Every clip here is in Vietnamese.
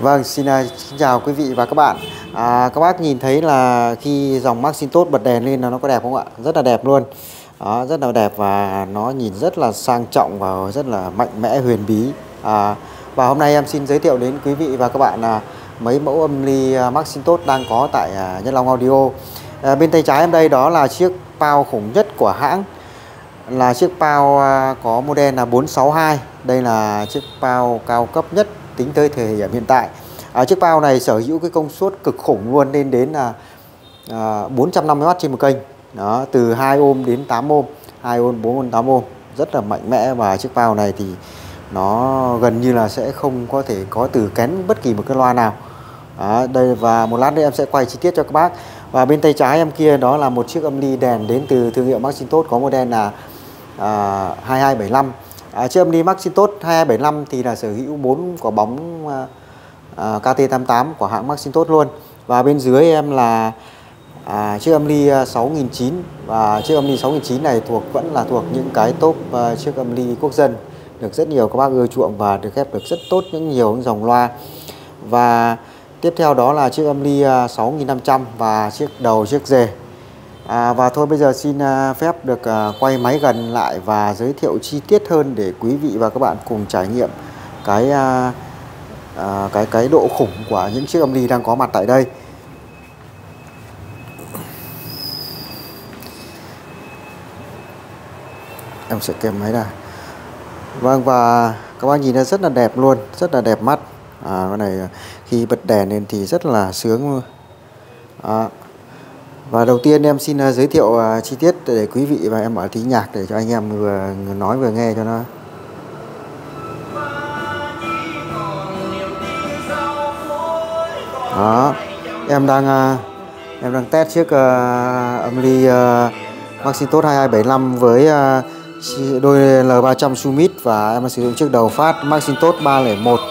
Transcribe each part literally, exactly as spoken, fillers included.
Vâng, xin, uh, xin chào quý vị và các bạn. À, các bác nhìn thấy là khi dòng Maxintos bật đèn lên là nó có đẹp không ạ? Rất là đẹp luôn. Đó, rất là đẹp và nó nhìn rất là sang trọng và rất là mạnh mẽ huyền bí. À, và hôm nay em xin giới thiệu đến quý vị và các bạn là mấy mẫu âm ly Maxintos đang có tại uh, Nhân Long Audio. À, bên tay trái em đây đó là chiếc Pao khủng nhất của hãng, là chiếc Pao uh, có model là bốn sáu hai. Đây là chiếc Pao cao cấp nhất tính tới thời điểm hiện tại. À, chiếc Pao này sở hữu cái công suất cực khủng luôn, lên đến là à, bốn trăm năm mươi oát trên một kênh. Đó, từ hai ôm đến tám ôm, hai ôm, bốn ôm, tám ôm, rất là mạnh mẽ. Và chiếc Pao này thì nó gần như là sẽ không có thể có từ kén bất kỳ một cái loa nào. Đó, đây, và một lát nữa em sẽ quay chi tiết cho các bác. Và bên tay trái em kia đó là một chiếc âm ly đèn đến từ thương hiệu Maxintos, có model là à, hai hai bảy lăm. À, chiếc âm ly Maxintos hai hai bảy lăm thì là sở hữu bốn quả bóng à, à, K T tám tám của hãng Maxintos luôn. Và bên dưới em là à, chiếc âm ly sáu nghìn chín trăm, và chiếc âm ly sáu nghìn chín trăm này thuộc vẫn là thuộc những cái top uh, chiếc âm ly quốc dân, được rất nhiều các bác ưa chuộng và được ghép được rất tốt những nhiều những dòng loa. Và tiếp theo đó là chiếc âm ly uh, sáu nghìn năm trăm và chiếc đầu chiếc rề. À, và thôi bây giờ xin uh, phép được uh, quay máy gần lại và giới thiệu chi tiết hơn để quý vị và các bạn cùng trải nghiệm cái uh, uh, cái cái độ khủng của những chiếc âm ly đang có mặt tại đây. Em sẽ kèm máy ra. Vâng, và các bác nhìn nó rất là đẹp luôn, rất là đẹp mắt. À, cái này khi bật đèn lên thì rất là sướng luôn. À, và đầu tiên em xin uh, giới thiệu uh, chi tiết để quý vị, và em mở tí nhạc để cho anh em vừa nói vừa nghe cho nó. Đó, em đang uh, em đang test chiếc uh, âm ly uh, Maxintos hai hai bảy lăm với uh, đôi L ba trăm Summit, và em sử dụng chiếc đầu phát Maxintos ba không một.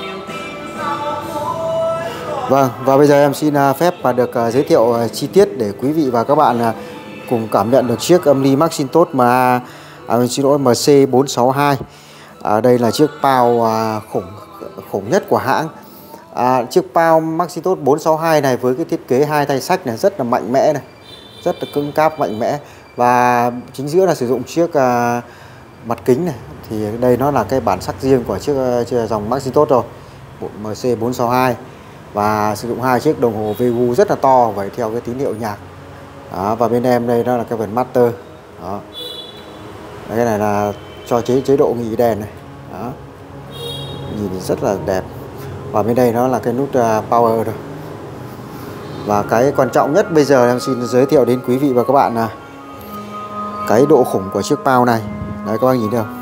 Vâng, và bây giờ em xin phép và được uh, giới thiệu uh, chi tiết để quý vị và các bạn uh, cùng cảm nhận được chiếc âm ly Maxintos mà à, xin lỗi, M C bốn sáu hai. À, đây là chiếc Pao uh, khủng khủng nhất của hãng. À, chiếc Pao Maxintos bốn sáu hai này với cái thiết kế hai tay sách này rất là mạnh mẽ này, rất là cứng cáp mạnh mẽ, và chính giữa là sử dụng chiếc uh, mặt kính này. Thì đây nó là cái bản sắc riêng của chiếc, chiếc dòng Maxintos rồi, M C bốn sáu hai, và sử dụng hai chiếc đồng hồ Vegu rất là to vậy theo cái tín hiệu nhạc. Đó, và bên em đây đó là cái phần master. Đó, cái này là cho chế chế độ nghỉ đèn này. Đó, nhìn rất là đẹp. Và bên đây nó là cái nút uh, power rồi. Và cái quan trọng nhất bây giờ em xin giới thiệu đến quý vị và các bạn là cái độ khủng của chiếc Pao này. Đấy, các bác nhìn được không?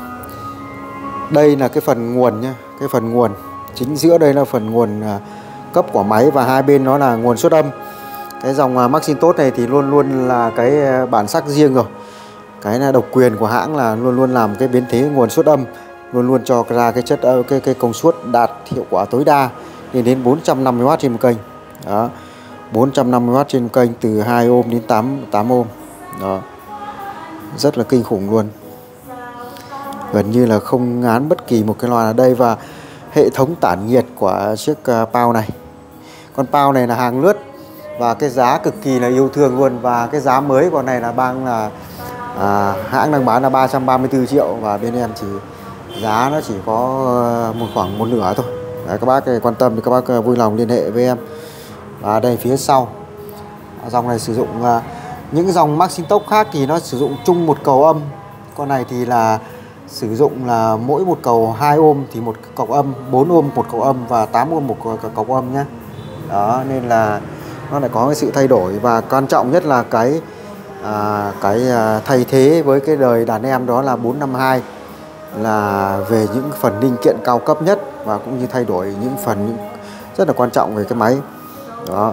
Đây là cái phần nguồn nhá, cái phần nguồn chính giữa đây là phần nguồn uh, cấp của máy, và hai bên nó là nguồn xuất âm. Cái dòng uh, Maxintos này thì luôn luôn là cái uh, bản sắc riêng rồi. Cái là độc quyền của hãng là luôn luôn làm cái biến thế nguồn xuất âm, luôn luôn cho ra cái chất uh, cái cái công suất đạt hiệu quả tối đa lên đến bốn trăm năm mươi oát trên một kênh. Đó, bốn trăm năm mươi oát trên kênh từ hai ôm đến tám ôm. Đó, rất là kinh khủng luôn, gần như là không ngán bất kỳ một cái loa ở đây. Và hệ thống tản nhiệt của chiếc uh, Pao này, con Pao này là hàng lướt và cái giá cực kỳ là yêu thương luôn. Và cái giá mới của này là bang là à, hãng đang bán là ba trăm ba mươi tư triệu, và bên em chỉ giá nó chỉ có uh, một khoảng một nửa thôi. Đấy, các bác quan tâm thì các bác uh, vui lòng liên hệ với em. Và đây phía sau dòng này sử dụng uh, những dòng Maxintos khác thì nó sử dụng chung một cầu âm, con này thì là sử dụng là mỗi một cầu hai ôm thì một cọc âm, bốn ôm một cọc âm, và tám ôm một cọc âm nhé. Đó, nên là nó lại có cái sự thay đổi. Và quan trọng nhất là cái à, cái à, thay thế với cái đời đàn em đó là bốn năm hai, là về những phần linh kiện cao cấp nhất, và cũng như thay đổi những phần những rất là quan trọng về cái máy. Đó,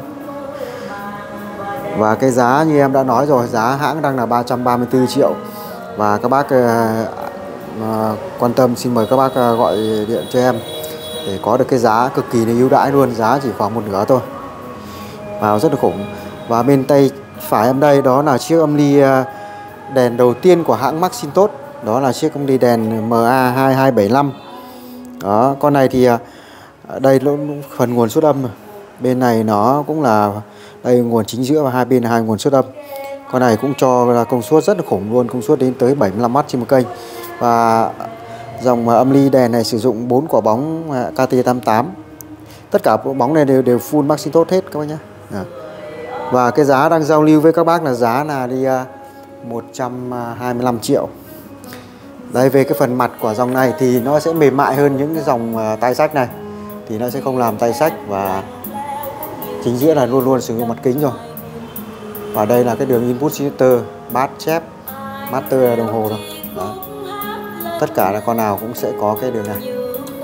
và cái giá như em đã nói rồi, giá hãng đang là ba trăm ba mươi tư triệu. Và các bác à, à, quan tâm xin mời các bác à, gọi điện cho em để có được cái giá cực kỳ là ưu đãi luôn, giá chỉ khoảng một nửa thôi, vào rất là khủng. Và bên tay phải em đây đó là chiếc âm ly à, đèn đầu tiên của hãng Maxintos, đó là chiếc âm ly đèn M A hai hai bảy lăm. Đó, con này thì Đây là phần nguồn xuất âm, bên này nó cũng là đây nguồn chính giữa và hai bên là hai nguồn xuất âm. Con này cũng cho là công suất rất là khủng luôn, công suất đến tới bảy mươi lăm oát trên một kênh. Và dòng âm ly đèn này sử dụng bốn quả bóng K T tám mươi tám. Tất cả bóng này đều đều full Maxintos hết các bác nhé. Và cái giá đang giao lưu với các bác là giá là đi một trăm hai mươi lăm triệu. Đây, về cái phần mặt của dòng này thì nó sẽ mềm mại hơn những cái dòng tay sách này, thì nó sẽ không làm tay sách, và chính giữa là luôn luôn sử dụng mặt kính rồi. Và đây là cái đường input shifter, bát chép, master là đồng hồ rồi. Đó. Tất cả là con nào cũng sẽ có cái đường này.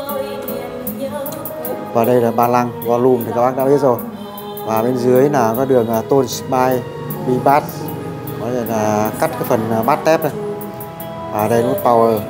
Và đây là ba lăng, volume thì các bác đã biết rồi. Và bên dưới là có đường tone spy, V-bass, có thể là cắt cái phần bass tép này. Và đây nút power,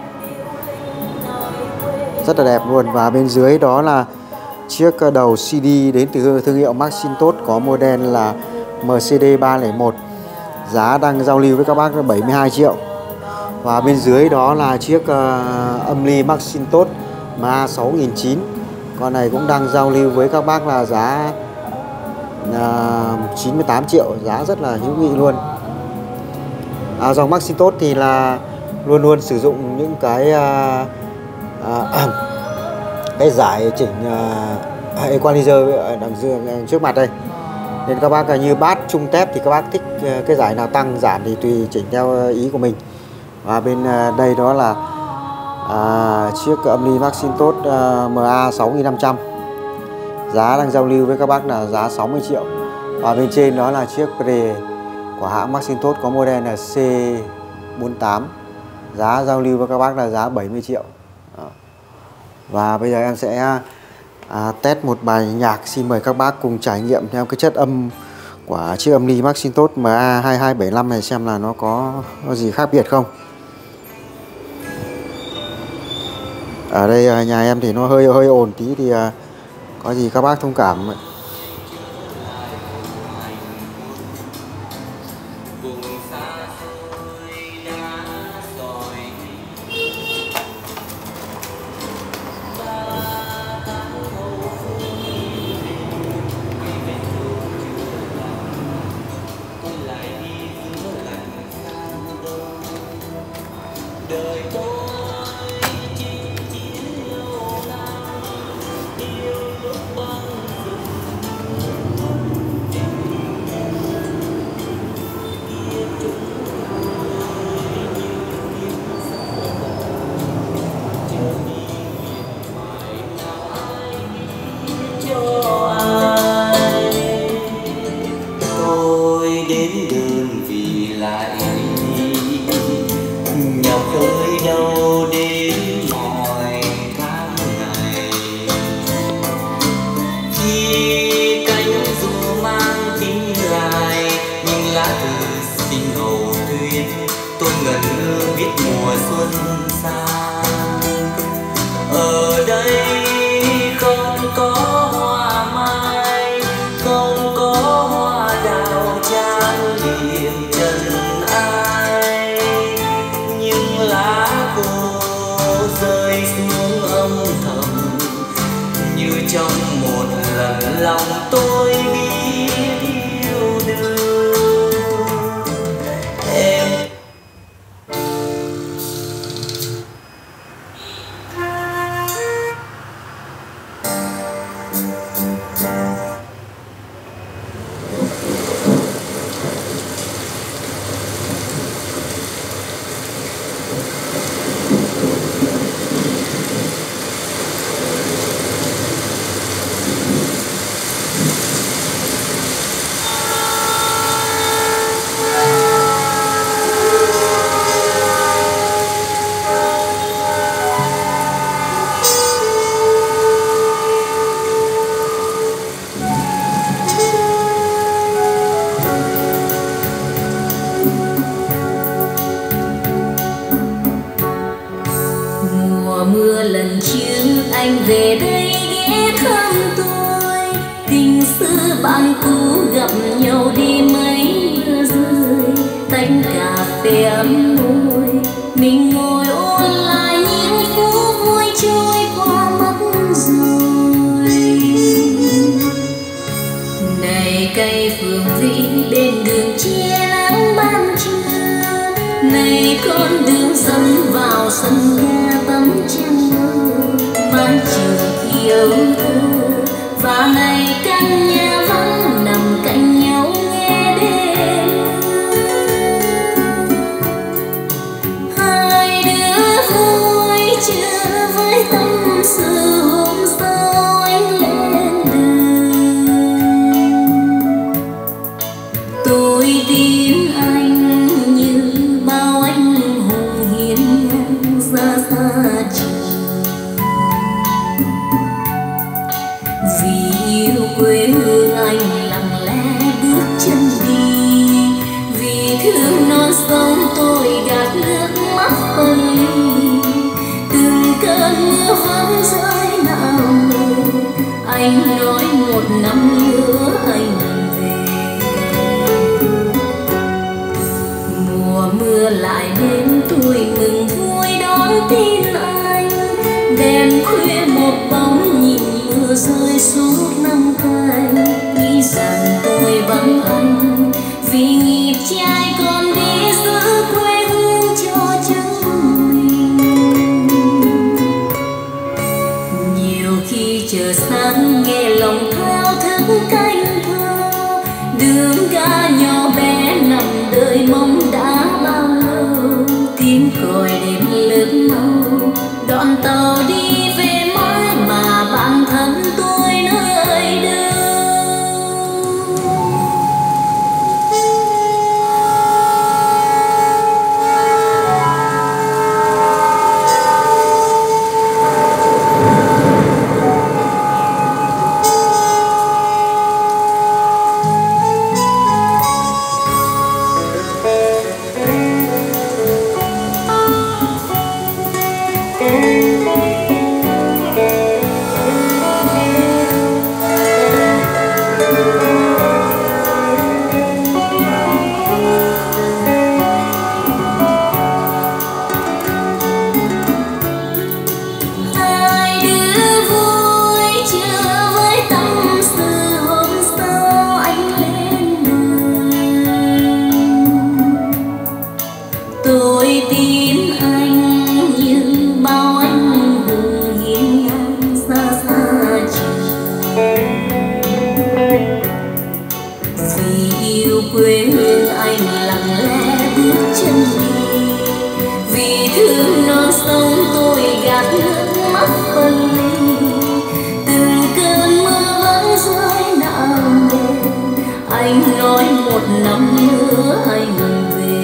rất là đẹp luôn. Và bên dưới đó là chiếc đầu xê đê đến từ thương hiệu Maxintos, có model là M C D ba không một. Giá đang giao lưu với các bác là bảy mươi hai triệu. Và bên dưới đó là chiếc uh, âm ly Maxintos M A sáu nghìn chín trăm. Con này cũng đang giao lưu với các bác là giá uh, chín mươi tám triệu, giá rất là hữu nghị luôn. À, dòng Maxintos thì là luôn luôn sử dụng những cái uh, uh, cái giải chỉnh uh, equalizer đằng, đằng trước mặt đây, nên các bác như bass, trung, tép thì các bác thích cái giải nào tăng giảm thì tùy chỉnh theo ý của mình. Và bên uh, đây đó là uh, chiếc âm ly Maxintos uh, M A sáu nghìn năm trăm, giá đang giao lưu với các bác là giá sáu mươi triệu. Và bên trên đó là chiếc Pre của hãng Maxintos, có model là C bốn tám, giá giao lưu với các bác là giá bảy mươi triệu. Đó. Và bây giờ em sẽ à, test một bài nhạc, xin mời các bác cùng trải nghiệm theo cái chất âm của chiếc âm ly Maxintos M A hai hai bảy lăm này, xem là nó có, có gì khác biệt không. Ở đây nhà em thì nó hơi hơi ồn tí, thì à, có gì các bác thông cảm. Ở đây không có hoa mai, không có hoa đào trang điểm trần ai, nhưng lá khô rơi xuống âm thầm như trong một lần lòng tôi biết yêu đương em. Mưa lần trước anh về đây ghé thăm tôi, tình xưa bạn cũ gặp nhau đi mấy mưa rơi, tách cà phê ấm môi mình ngồi ôn lại những phút vui trôi qua mất rồi. người con đường dẫn vào sân ga tắm trăng mơ, mái trường khi ấu thơ và ngày căn nhà vắng nằm cạnh nhau nghe đêm. Hai đứa vui chưa với tâm sự hôm sau anh lên đường. Tôi tin anh như bao anh hùng hiên ngang ra xa trường, vì yêu quê hương anh lặng lẽ bước chân đi, vì thương non sông tôi gạt nước mắt phân ly. Từng cơn mưa vẫn rơi nào ngờ anh nói một năm nữa anh về. Mùa mưa lại đến tôi mừng vui đón tin anh, đèn khuya một bóng nhìn mưa rơi suốt năm canh, nghĩ rằng tôi vắng anh vì nghiệp trai còn đi giữ quê hương cho chúng mình. Nhiều khi chờ sáng nghe lòng thao thức canh thơ, đường ca nhỏ bé nằm đợi mong đã bao lâu, tiếng còi đêm lướt mau đoạn tàu đi về mãi mà bản thân tôi nơi đâu. Tôi tin anh như bao anh hùng hiên ngang xa xa trường, vì yêu quê hương anh lặng lẽ bước chân đi, vì thương non sông tôi gạt nước mắt phân ly. Từng cơn mưa vẫn rơi nào nề anh nói một năm nữa anh về.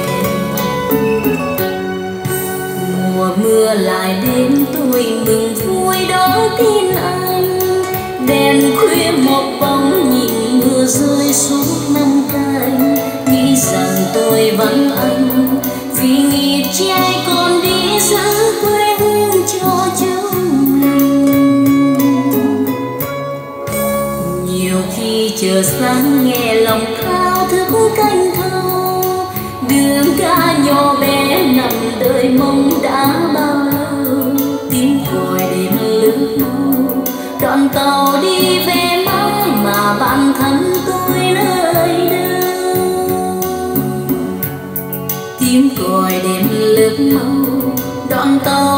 Mùa mưa lại đến tôi mừng vui đón tin anh, đèn khuya một bóng nhìn mưa rơi suốt năm canh, nghĩ rằng tôi vắng anh vì nghiệp trai còn đi giữ quê hương cho chúng mình. Nhiều khi chờ sáng nghe lòng thao thức canh thâu, đường ca nhỏ bé nằm đợi mong đã bao lâu, tiếng còi đêm lướt mau đoạn tàu đi về mãi mà bản thân tôi nơi đâu. Tiếng còi đêm lướt mau đoạn tàu